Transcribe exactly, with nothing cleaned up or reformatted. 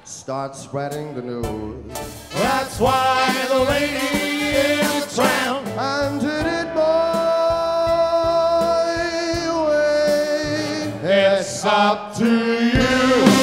Start spreading the news. That's why the lady is drowned. And did it my way. It's up to you.